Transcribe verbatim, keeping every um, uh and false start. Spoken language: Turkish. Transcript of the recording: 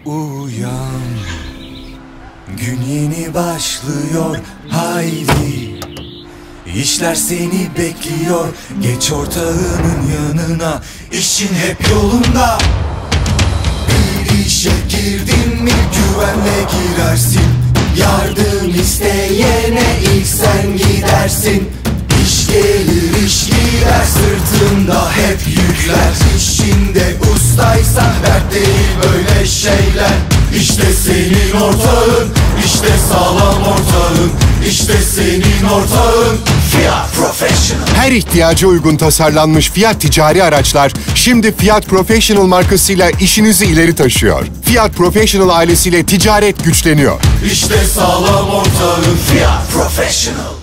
Uyan, gün yeni başlıyor, haydi. İşler seni bekliyor, geç ortağının yanına, işin hep yolunda. Bir işe girdin mi güvenle girersin, yardım isteyene ilk sen gidersin. İş gelir iş gider, sırtında hep yükler. İşinde ustaysan dert değil böyle şeyler. İşte senin ortağın, işte sağlam ortağın, işte senin ortağın Fiat Professional. Her ihtiyaca uygun tasarlanmış Fiat ticari araçlar şimdi Fiat Professional markasıyla işinizi ileri taşıyor. Fiat Professional ailesiyle ticaret güçleniyor. İşte sağlam ortağın Fiat Professional.